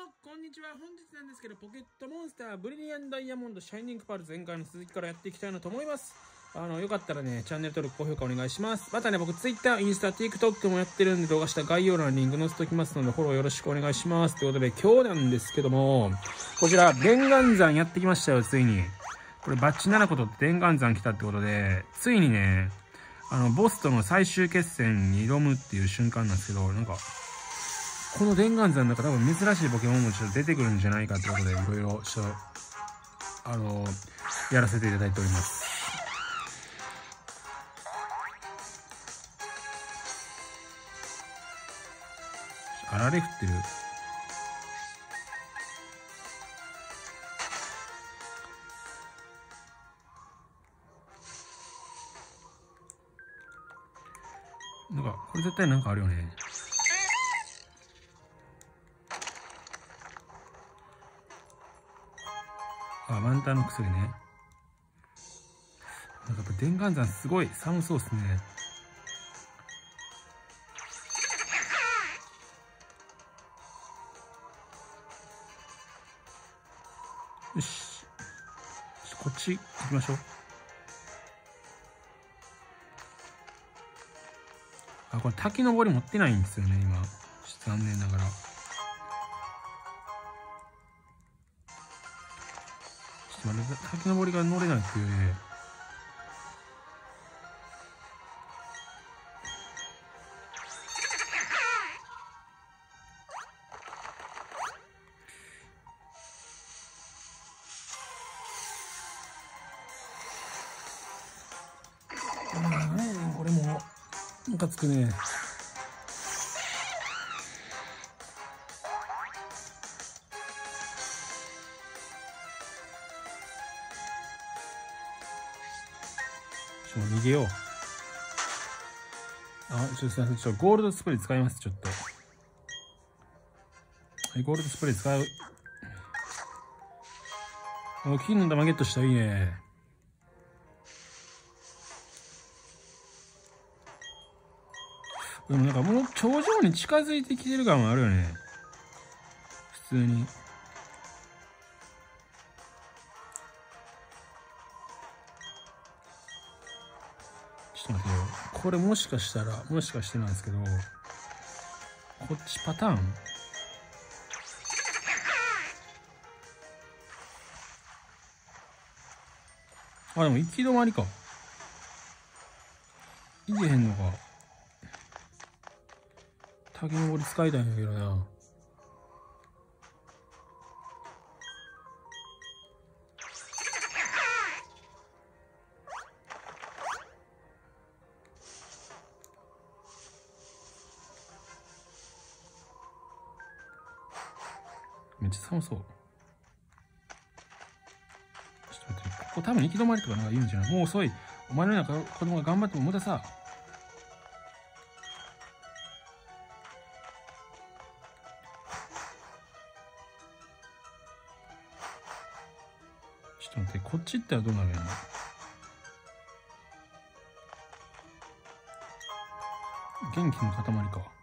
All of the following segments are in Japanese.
こんにちは。本日なんですけど、ポケットモンスターブリリアンダイヤモンドシャイニングパール前回の続きからやっていきたいなと思います。よかったらね、チャンネル登録、高評価お願いします。またね、僕 Twitter、インスタ、TikTok もやってるんで、動画下概要欄にリンク載せておきますので、フォローよろしくお願いします。ということで、今日なんですけども、こちら、電丸山やってきましたよ、ついに。これ、バッチ7個取って電丸山来たってことで、ついにね、ボスとの最終決戦に挑むっていう瞬間なんですけど、なんか、この電丸山の中多分珍しいポケモンもちょっと出てくるんじゃないかってことで、いろいろ、ちょっと、やらせていただいております。あられ降ってる。なんか、これ絶対なんかあるよね。あ、ワンタンの薬ね。なんかやっぱ電丸山すごい寒そうっすね。よし。こっち行きましょう。あ、これ滝登り持ってないんですよね、今。残念ながら。ちょっと待って、滝登りが乗れないっていうね。これも、ムカつくね。逃げよう。あ、すいません。ゴールドスプレー使います、ちょっと。はい、ゴールドスプレー使う。金の玉ゲットしたらいいね。でもなんかもう頂上に近づいてきてる感はあるよね。普通に。ちょっと待ってよ。これもしかしてなんですけど、こっちパターンあ、でも行き止まりか。いけへんのか。滝登り使いたいんだけどな。めっちゃ寒そう。ちょっと待って、ここ多分行き止まりとかなんか言うんじゃない？もう遅い。お前のような子供が頑張っても無駄さ。ちょっと待って、こっち行ったらどうなるんやろ。元気の塊か。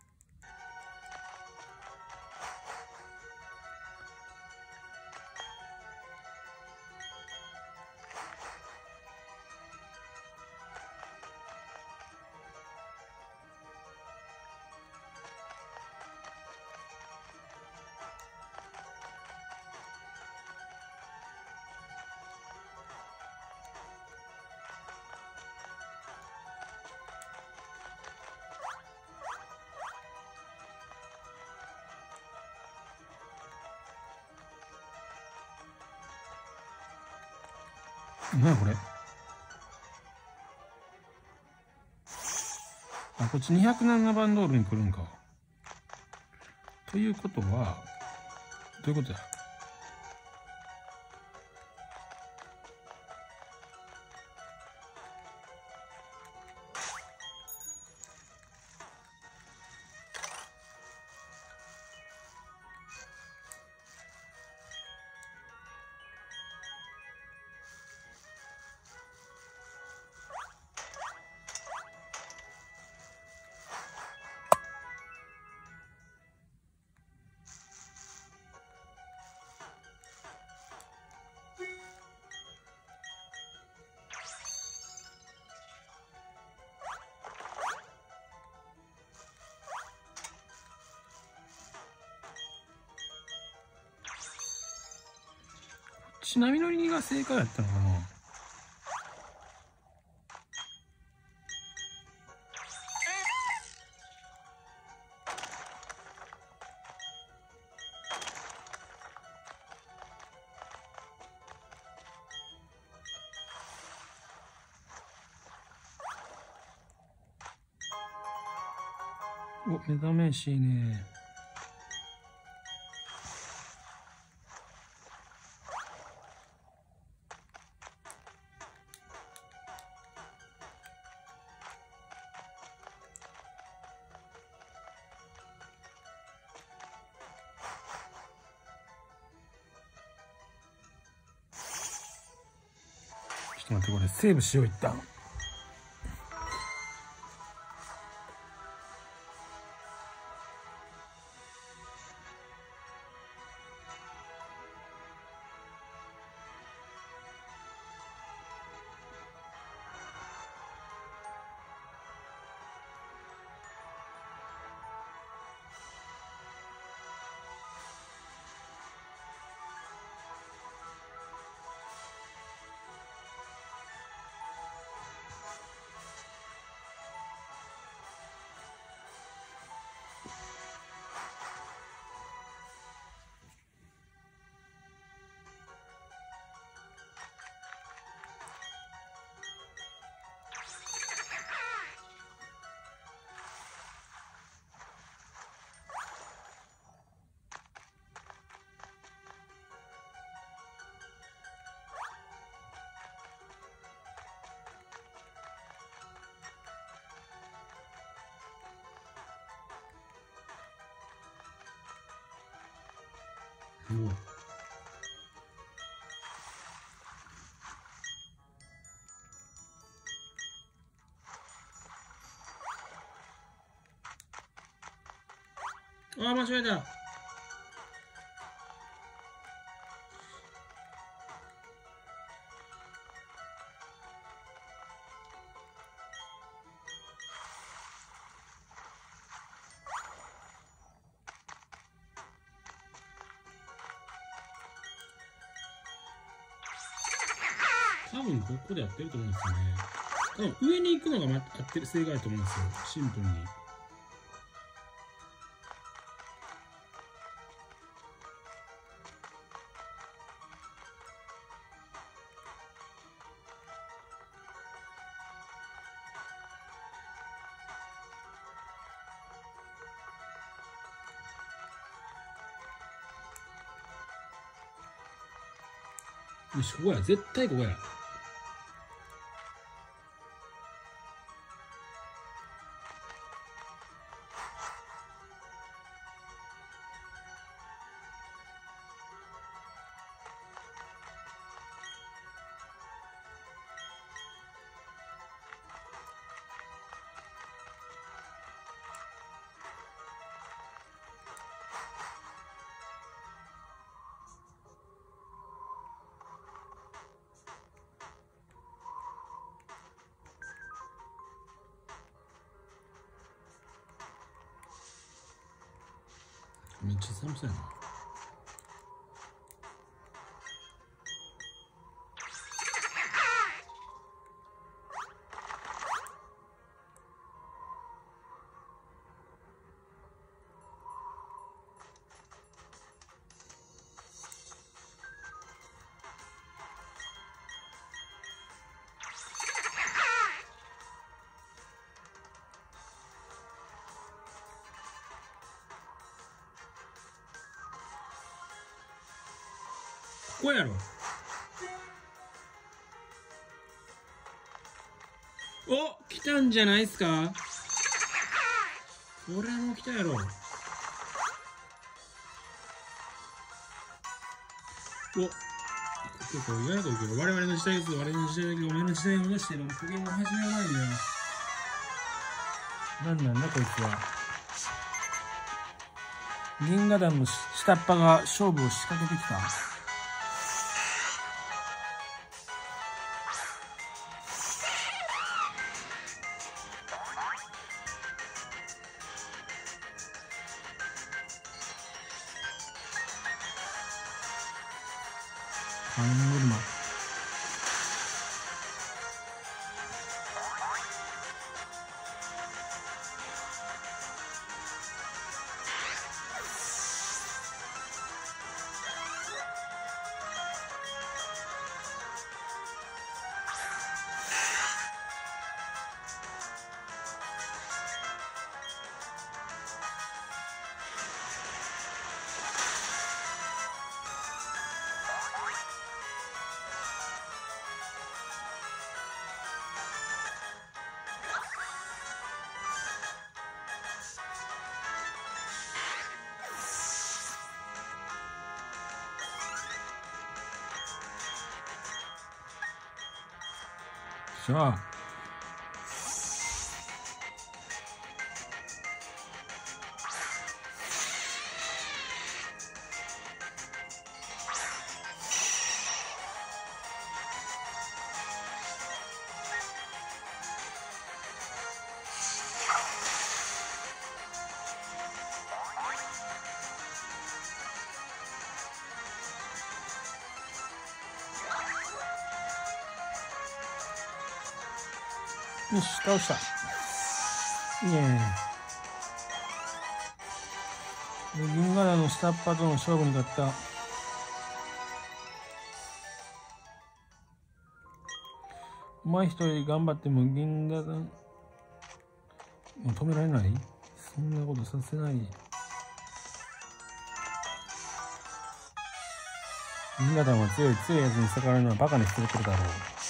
何やこれ。あ、こっち207番道路に来るんか。ということは、どういうことだ。 ち波乗りが正解だったのかな。お、目覚めしいね。ちょっと待って、これセーブしよう一旦。ああ、間違えた。多分ここでやってると思うんですよね。多分上に行くのが合ってる正解だと思うんですよ。シンプルに。よし、ここや。絶対ここや。めっちゃ寒そうやな。ここやろ。お、来たんじゃないっすか。これも来たやろ。お、結構意外なこと言うけど、我々の時代です。我々の時代だけど、お前の時代を出してるポケモン始める前によ。なんなんだこいつは。銀河団の下っ端が勝負を仕掛けてきた。 アングルマ。しゃあ。よし、倒した。いいね。銀河団の下っ端との勝負に勝った。お前一人頑張っても銀河団、もう止められない？そんなことさせない。銀河団は強いやつに逆らうのはバカにしてることだろう。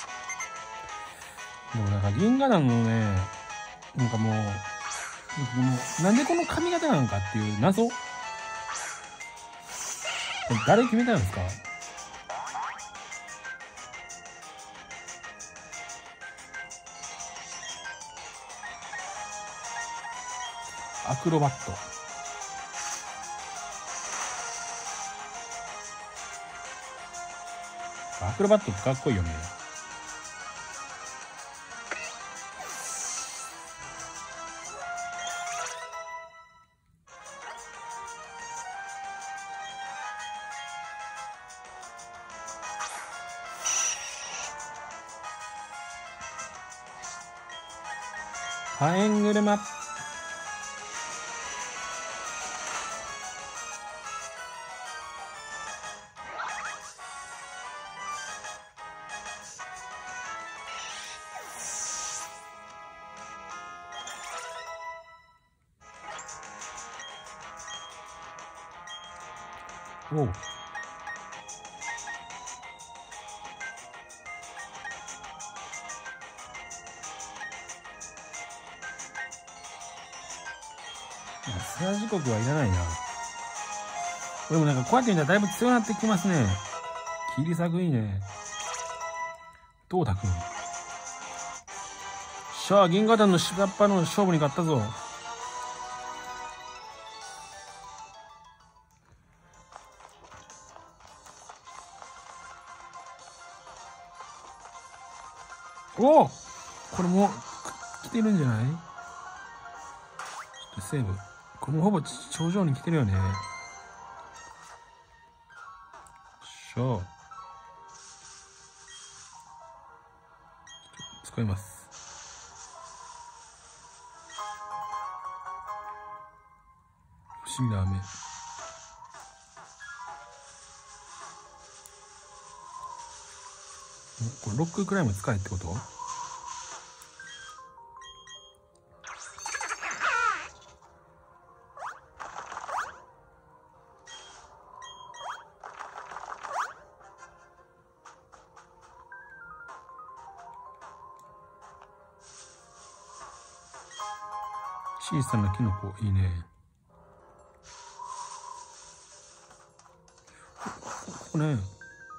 でもなんか銀河団のね、なんかもうなんでこの髪型なんかっていう謎。誰決めたんですか？アクロバット。アクロバットってかっこいいよね。火炎車。おう。スラ時刻はいらないな。でもなんかこうやって見たらだいぶ強くなってきますね。切り裂くいいね。どうだくん。しゃあ、銀河団の下っ端の勝負に勝ったぞ。おお、これも来てるんじゃない？ちょっとセーブ。これもほぼ頂上に来てるよね。しょう。使います。不思議な雨。これロックくらいも使えってこと？小さなキノコいいね。ここね。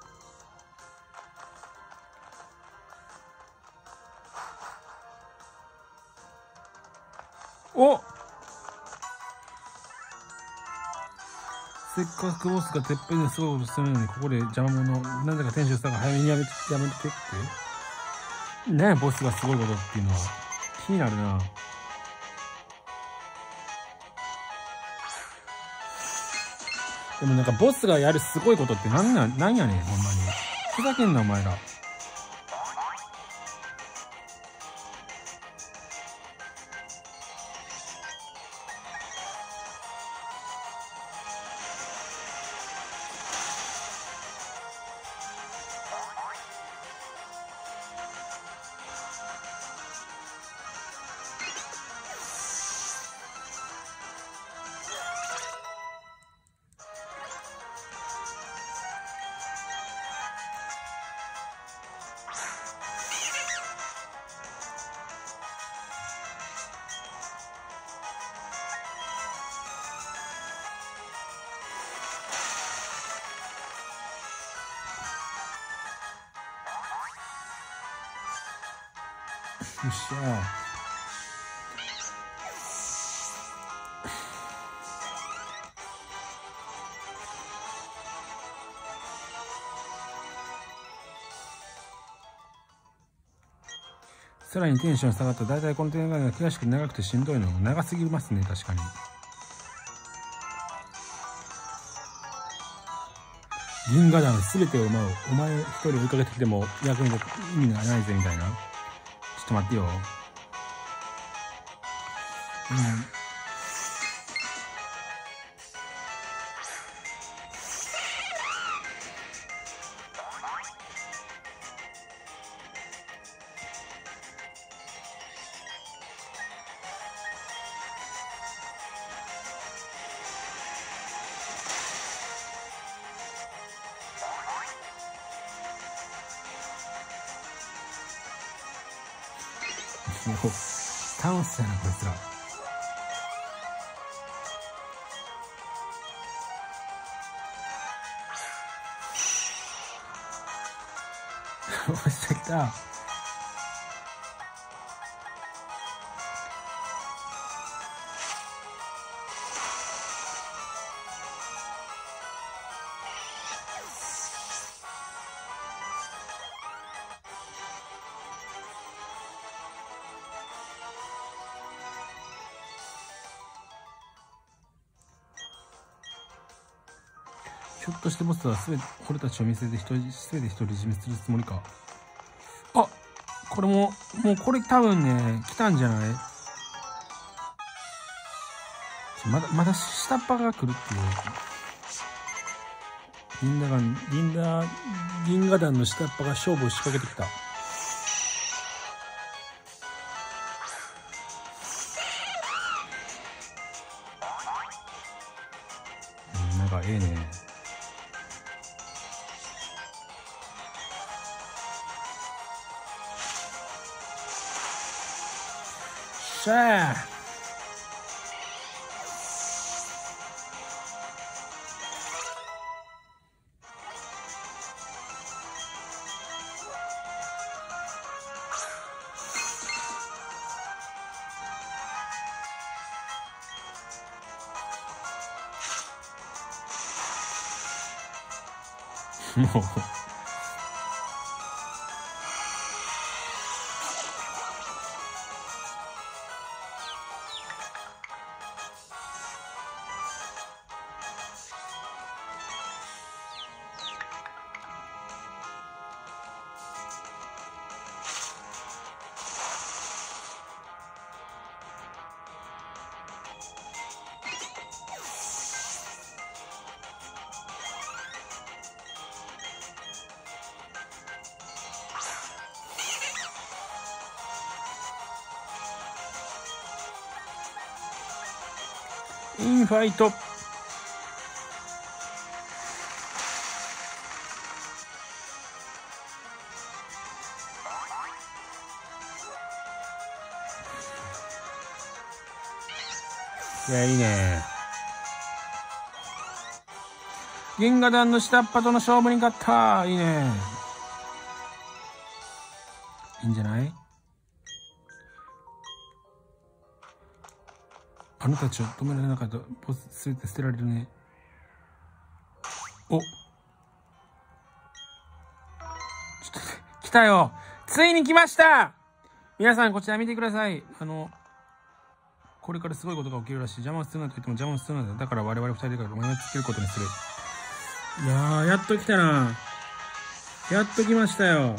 お、せっかくボスがてっぺんですごいことしてるのに、ここで邪魔者、なぜか店主さんが早めにやめてってね。ボスがすごいことっていうのは気になるな。でもなんかボスがやるすごいことってなんやねん、ほんまに。 ふざけんなお前ら。よっしゃ。さらにテンション下がった。だいたいこの展開が悔しくて長くてしんどいの。長すぎますね、確かに。銀河団すべてを奪う。お前一人追いかけてきても役に立つ意味がないぜみたいな。ちょっと待ってよ。もう倒したなこいつら。落ちてきた。ひょっとしてボスは俺たちを見せて全て独り占めするつもりか。あ、これもうこれ多分ね、来たんじゃない？まだ下っ端が来るっていう。銀河団の下っ端が勝負を仕掛けてきた。なんかええね。しゃあ。もうインファイト。いや、いいね。銀河団の下っ端との勝負に勝った。いいね。いいんじゃない？あなたたちを止められなかった。ボスすべて捨てられるね。お、ちょっと来たよ。ついに来ました。皆さんこちら見てください。これからすごいことが起きるらしい。邪魔をするなと言っても邪魔をするなだ。だから我々二人でからお前をつけることにする。いやー、やっと来たな。 やっと来ましたよ。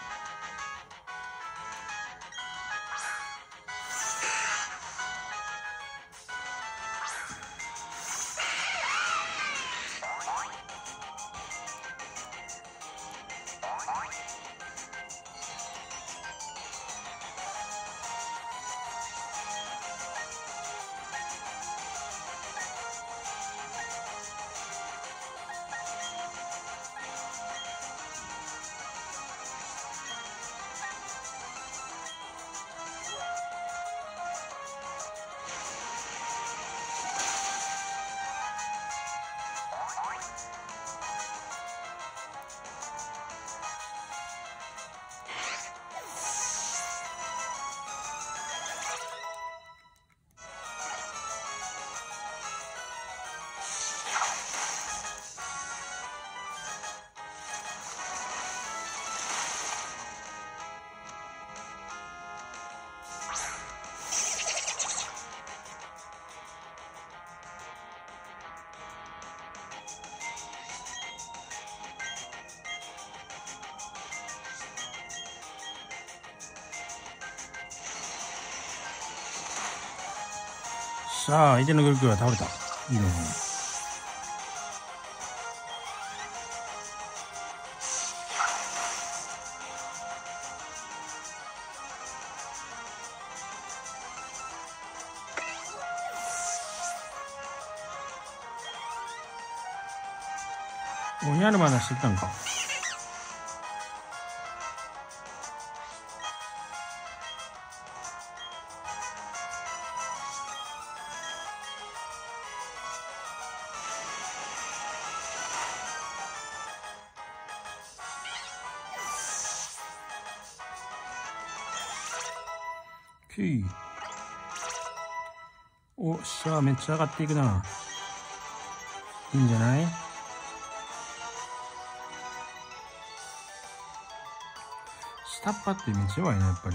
さあ、相手のグルクは倒れた。いいね。おにゃるまだしてきたんか。おっしゃ、めっちゃ上がっていくな。いいんじゃない？下っ端ってめっちゃ弱いな、やっぱり。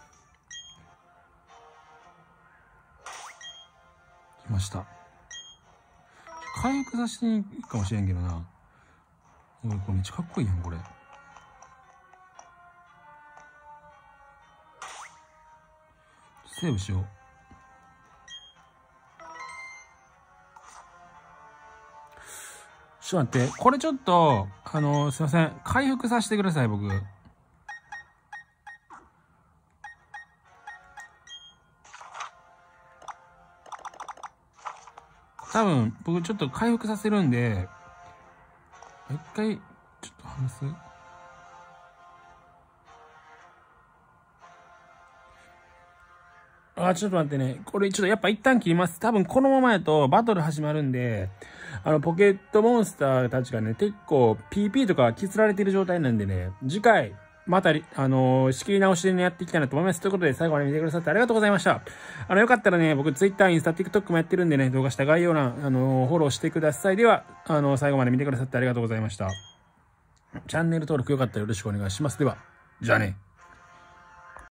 来ました。回復させていいかもしれんけどな。これめっちゃかっこいいやん、これ。セーブしよう。ちょっと待って。これちょっと、すいません。回復させてください、僕。多分、僕ちょっと回復させるんで、一回、ちょっと話す。ちょっと待ってね。これちょっとやっぱ一旦切ります。多分このままやとバトル始まるんで、ポケットモンスターたちがね、結構 PP とか削られてる状態なんでね、次回、また、仕切り直しでね、やっていきたいなと思います。ということで、最後まで見てくださってありがとうございました。よかったらね、僕 Twitter、インスタ、TikTok もやってるんでね、動画下概要欄、フォローしてください。では、最後まで見てくださってありがとうございました。チャンネル登録よかったらよろしくお願いします。では、じゃあね。